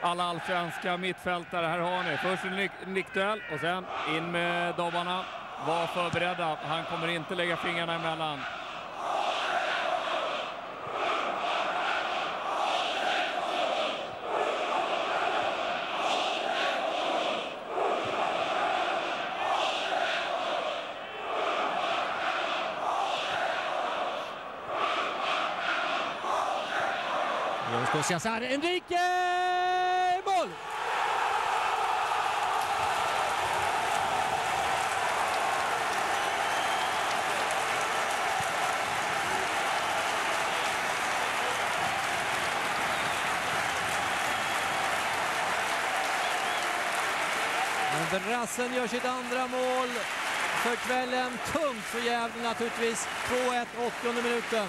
alla allsvenska mittfältare. Här har ni först en nickduell och sen in med dobbarna. Var förberedda, han kommer inte lägga fingrarna emellan. Enrique! Mål! Brassen gör sitt andra mål för kvällen. Tungt för Gävle naturligtvis. 2-1, 80:e minuten.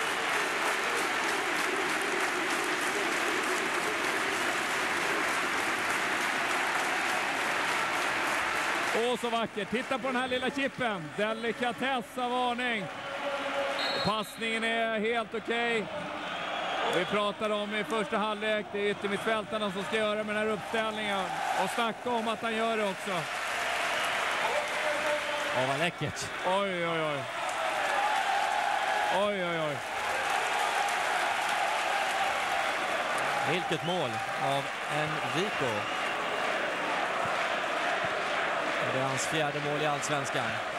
Åh, så vackert. Titta på den här lilla chippen. Delikatessa varning. Passningen är helt okej. Vi pratade om i första halvlek. Det är yttermittfältarna som ska göra med den här uppställningen. Och snacka om att han gör det också. Åh, vad läckert. Oj, oj, oj. Oj, oj, oj. Vilket mål av Enrico. Det är hans fjärde mål i Allsvenskan.